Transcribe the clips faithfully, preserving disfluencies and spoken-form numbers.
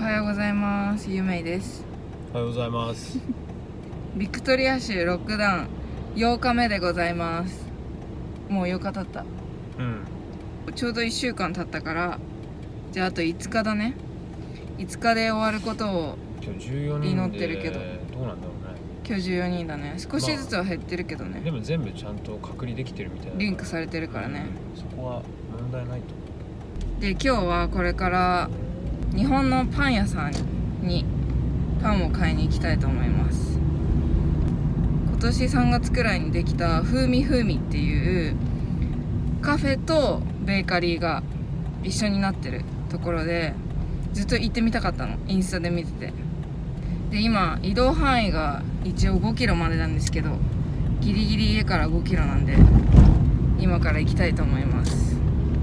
はようございます。ゆめいです。 おはようございます。 ビクトリア州ロックダウンようかめでございます。もうよっか経った。 うん。 ちょうどいっしゅうかん経ったから、じゃああといつかだね。いつかで終わることを今日じゅうよにんで祈ってるけど、 どうなんだろうね。 今日じゅうよにんだね。少しずつは減ってるけどね、 まあ、でも全部ちゃんと隔離できてるみたいな、 リンクされてるからね、 うん、そこは問題ないと思う。 で今日はこれから日本のパン屋さんにパンを買いに行きたいと思います。今年さんがつくらいにできた風味風味っていうカフェとベーカリーが一緒になってるところで、ずっと行ってみたかったの、インスタで見てて。で今移動範囲が一応ごキロまでなんですけど、ギリギリ家からごキロなんで今から行きたいと思います。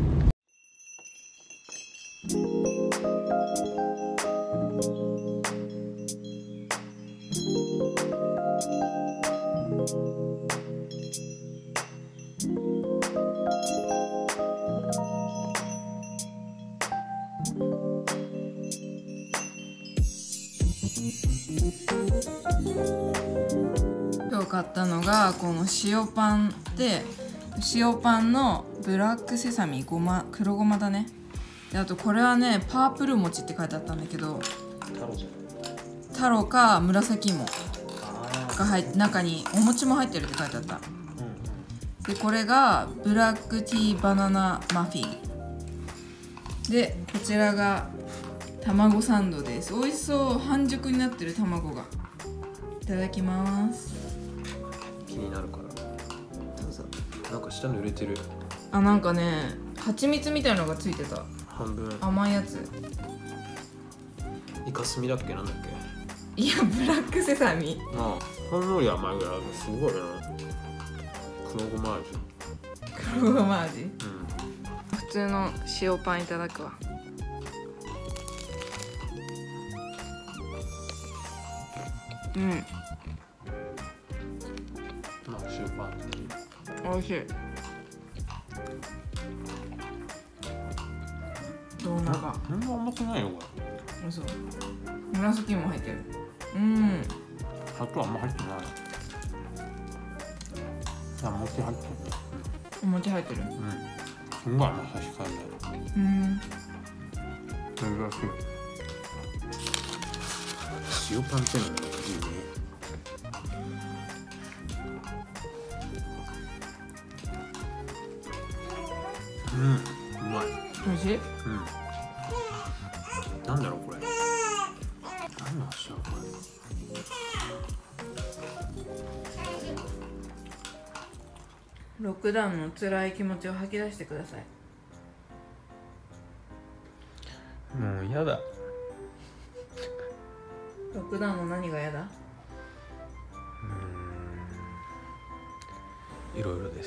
今日買ったのがこの塩パンで、塩パンのブラックセサミごま、黒ごまだね。であとこれはねパープル餅って書いてあったんだけど、タロか紫芋が入って中にお餅も入ってるって書いてあった。でこれがブラックティーバナナマフィンで、こちらが卵サンドです。美味しそう、半熟になってる卵が。いただきます。 気になるからどうぞ。 なんか下に濡れてる。 あ、なんかね蜂蜜みたいなのがついてた。 半分甘いやつ。 イカスミだっけ、なんだっけ。 いやブラックセサミ。 まあほんのり甘いぐらい。すごいな、黒ごま味。 黒ごま味。 うん。 普通の塩パンいただくわ。うん、 まあ塩パン美味しい。ドーナがそんな甘くないよこれ。 そう、紫も入ってる。うん、 砂糖あんま入ってない。あ、餅入ってる。 お餅入ってる。 うん。すんごい甘さ控えめ。 うん、 珍しい。塩パンってのもいいね。うん、うまい。 美味しい。 うん。なんだろうこれ。何の味だろうこれ。ロックダウンの辛い気持ちを吐き出してください。 もう嫌だ。 ロックダウンの何が嫌だ？ いろいろです。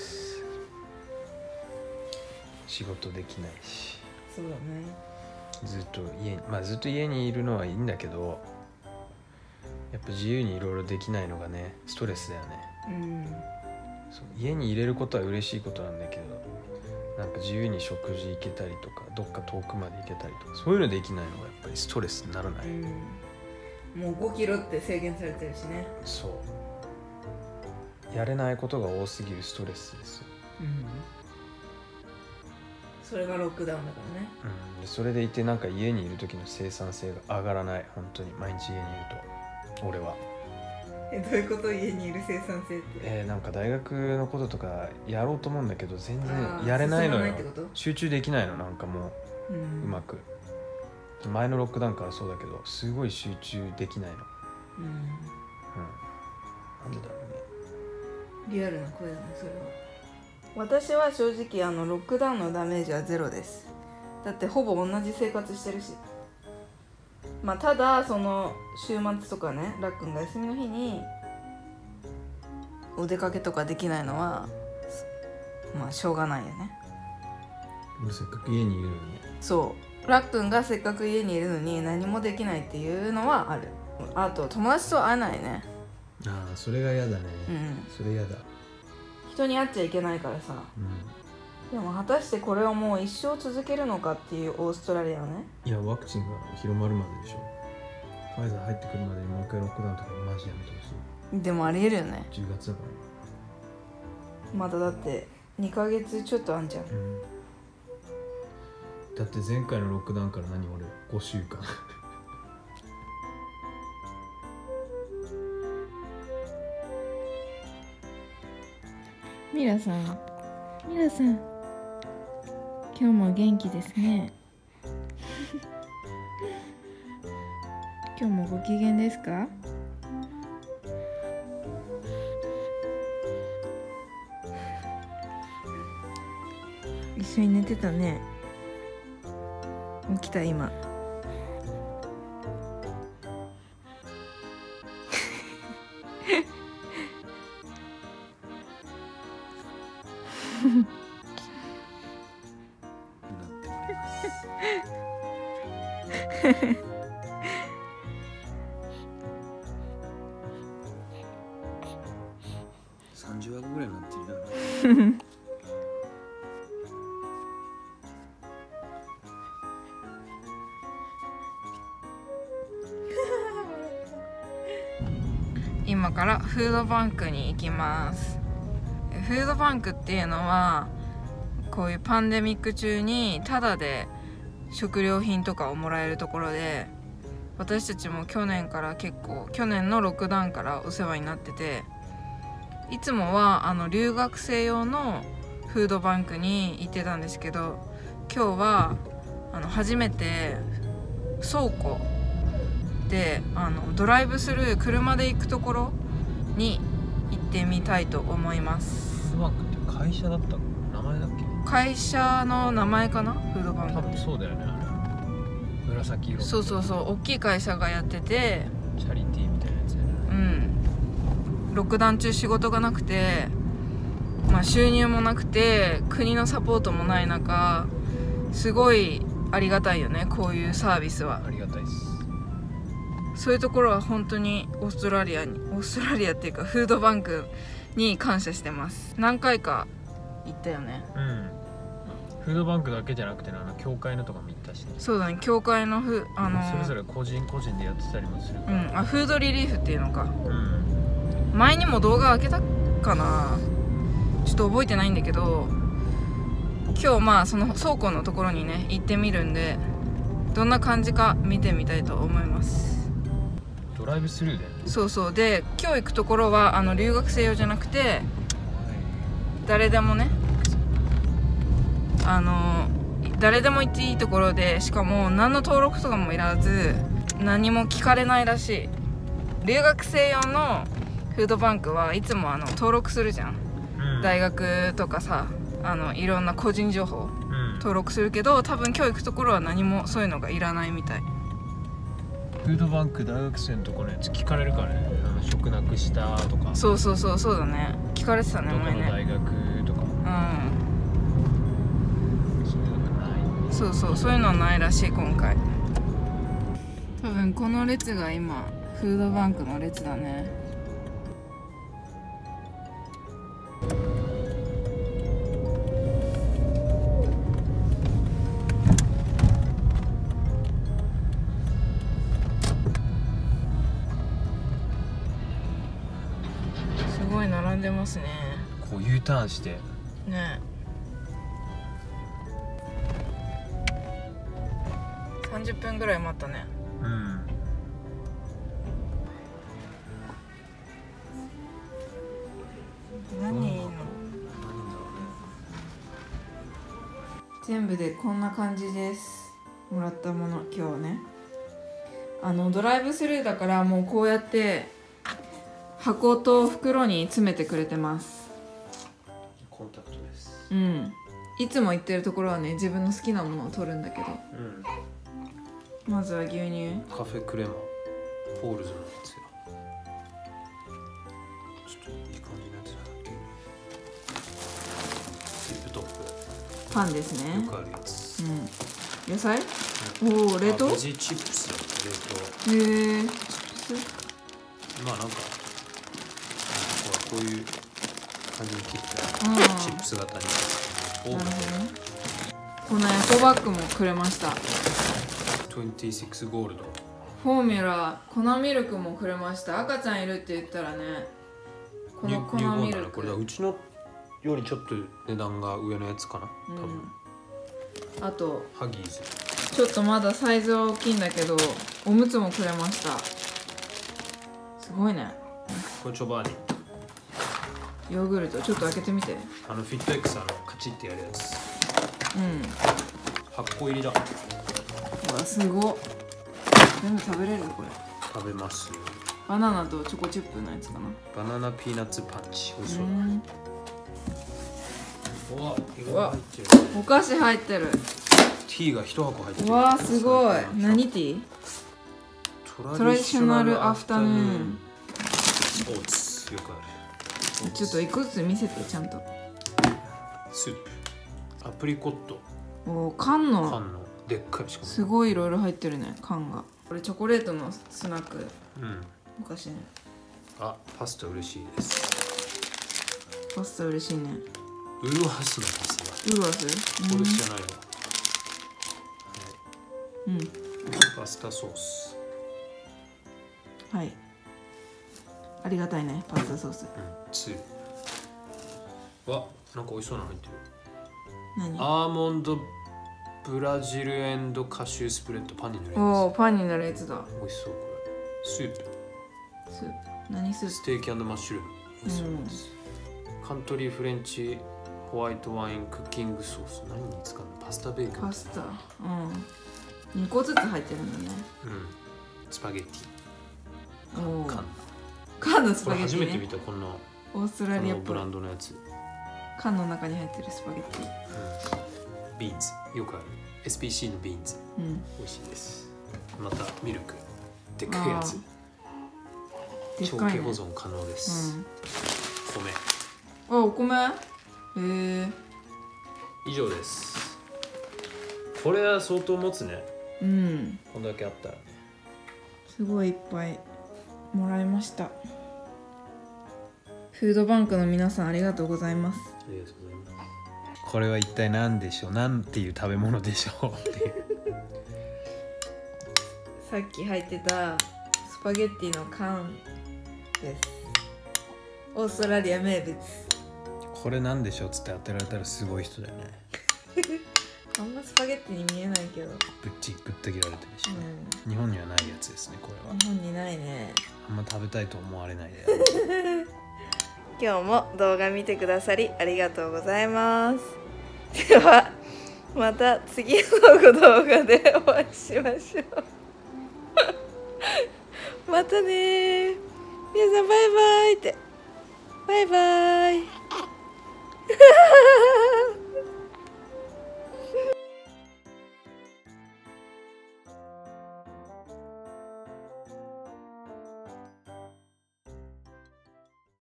仕事できないし。 そうだね。ずっと家に、まあずっと家にいるのはいいんだけど、やっぱ自由にいろいろできないのがね、ストレスだよね。 うん。 そう、家に入れることは嬉しいことなんだけど、なんか自由に食事行けたりとか、どっか遠くまで行けたりとか、そういうのできないのがやっぱりストレスにならない。うん、 もうごキロって制限されてるしね。 そう。やれないことが多すぎるストレスですよ。うん。 それがロックダウンだからね。 うん。それでいてなんか家にいる時の生産性が上がらない。本当に毎日家にいると。俺は。 え、どういうこと？家にいる生産性って。 えー、なんか大学のこととかやろうと思うんだけど全然やれないのよ。集中できないの、なんかもう、うん、うまく。前のロックダウンからそうだけどすごい集中できないの。うん。うん。なんでだろうね。 リアルな声だねそれは。私は正直あのロックダウンのダメージはゼロです。だってほぼ同じ生活してるし。まあただその週末とかね、ラックンが休みの日にお出かけとかできないのはまあしょうがないよね。 せっかく家にいるのに。 そう、ラックンがせっかく家にいるのに何もできないっていうのはある。あと友達と会えないね。 ああ、それが嫌だね。 うん、 それ嫌だ。 人に会っちゃいけないからさ、 うん、 でも果たしてこれをもう一生続けるのかっていうオーストラリアね。 いや、ワクチンが広まるまででしょ。ファイザー入ってくるまでにもう一回ロックダウンとかマジやめてほしい。 でもありえるよね。 じゅうがつだから。 まだだってにかげつちょっとあんじゃん、うん、 だって前回のロックダウンから何俺ごしゅうかんミラさん、ミラさん、今日も元気ですね今日もご機嫌ですか？一緒に寝てたね。起きた今さんじゅうわぐらいになってるよな今からフードバンクに行きます。フードバンクっていうのはこういうパンデミック中にタダで食料品とかをもらえるところで、私たちも去年から結構去年のロックダウンからお世話になってて、いつもはあの留学生用のフードバンクに行ってたんですけど、今日はあの初めて倉庫であのドライブスルー車で行くところに行ってみたいと思います。 フードバンクって会社だったの？名前だっけ？ 会社の名前かな、フードバンク。 多分そうだよね、あれ紫色。 そうそうそう、大きい会社がやってて、 チャリティーみたいなやつやね。 うん、ロックダウン中仕事がなくて、まあ、収入もなくて国のサポートもない中、すごいありがたいよね、こういうサービスは。 ありがたいです。 そういうところは本当にオーストラリアにオーストラリアっていうかフードバンクに感謝してます。何回か行ったよね。 うん、フードバンクだけじゃなくて、あの教会のとかも行ったしね。 そうだね、教会のふあのそれぞれ個人個人でやってたりもするから、 うん、 あ、フードリリーフっていうのか、 うん、 前にも動画開けたかな、ちょっと覚えてないんだけど、今日まあその倉庫のところにね行ってみるんで、どんな感じか見てみたいと思います。 ドライブスルーで。 そうそう、で今日行くところはあの留学生用じゃなくて、誰でもね、あの誰でも行っていいところで、しかも何の登録とかもいらず何も聞かれないらしい。留学生用のフードバンクはいつもあの登録するじゃん、うん、大学とかさ、あのいろんな個人情報登録するけど、多分今日行くところは何もそういうのがいらないみたい。 フードバンク大学生のところのやつ聞かれるからね、あの食なくしたとか。 そうそうそう、そうだね、聞かれてたね、前ね。 どこの大学とか。 うん、 そういうのがない。 そうそう、そういうのはないらしい今回。多分この列が今フードバンクの列だね。すごい並んでますね。 こう U ターンしてね。さんじゅっぷんぐらい待ったね。 うん。 何いいの？全部でこんな感じです。もらったもの今日ね。あのドライブスルーだからもうこうやって箱と袋に詰めてくれてます。 コンタクトです。 うん。いつも行ってるところはね、自分の好きなものを取るんだけど。うん、まずは牛乳。 カフェクレマ、ポールズのやつよ。ちょっといい感じのやつだっけ。ティップトップ。 パンですね。 よくあるやつ。 うん。野菜？うん、おお、冷凍？ ベジチップスだった、冷凍。 へえ。 まあなんか。こういう感じに切ったチップス型になるほどね。このエコバッグもくれました。 にじゅうろくゴールド。 フォーミュラ粉ミルクもくれました。赤ちゃんいるって言ったらね、この粉ミルク。 これはうちのよりちょっと値段が上のやつかな、多分。 うん、あとハギーズ。 ちょっとまだサイズは大きいんだけど、おむつもくれました。すごいね。 これチョバーニ。 ヨーグルトちょっと開けてみて。 あのフィット X あのカチッてやるやつ。 うん。 はっこ入りだ。 うわ、すごっ。全部食べれるこれ。 食べます。 バナナとチョコチップのやつかな。 バナナピーナッツパンチ。美味しそうだ。うわ、うわ、 お菓子入ってる。 ティーが一箱入ってる。 うわ、すごい。何ティー？トラディショナルアフタヌーン。 オーツ、よくある。 ちょっと一個ずつ見せて、ちゃんと。 スープ。アプリコット。 おお、缶の。 缶の。でっかいしかも。 すごいいろいろ入ってるね、缶が。これチョコレートのスナック。 うん。 お菓子ね。 あ、パスタ嬉しいです。 パスタ嬉しいね。 ウルワスのパスタだ。 ウルワス？ これじゃないわ。 うん。 パスタソース。 はい。ありがたいね、パスタソース。 うん、つゆ。わ、なんか美味しそうなの入ってる。 何？ アーモンドブラジルエンドカシュースプレッド、パンに塗るやつ。 おお、パンになるやつだ。 美味しそうこれ。スープ。 スープ。何スープ？ ステーキ&マッシュルーム。美味しそうです。うん、カントリーフレンチホワイトワインクッキングソース。何に使うの？パスタベーコン。 パスタ。うん。にこずつ入ってるんだね。 うん。スパゲッティ。 おお。 缶。 缶のスパゲッティ、ね。 これ初めて見たこんな。 オーストラリアっぽいブランドのやつ。 缶の中に入ってるスパゲッティ。 うん、ビーンズ。よくある。エスピーシー のビーンズ。うん。美味しいです。またミルク。でっかいやつ。長期保存可能です。うん、米。 あ、お米。へえ。 以上です。これは相当持つね。うん。こんだけあったらね。 すごいいっぱいもらいました。フードバンクの皆さんありがとうございます。 ありがとうございます。これは一体何でしょう。なんていう食べ物でしょうっていう。 さっき入ってたスパゲッティの缶です。オーストラリア名物。 これなんでしょうっつって当てられたらすごい人だよね。 あんまスパゲッティに見えないけど。 ぶっちぶった切られてるしね、うん、日本にはないやつですね、これは。 日本にないね。 あんま食べたいと思われないで。 今日も動画見てくださりありがとうございます。ではまた次の動画でお会いしましょう。またね。皆さんバイバイって。バイバイ。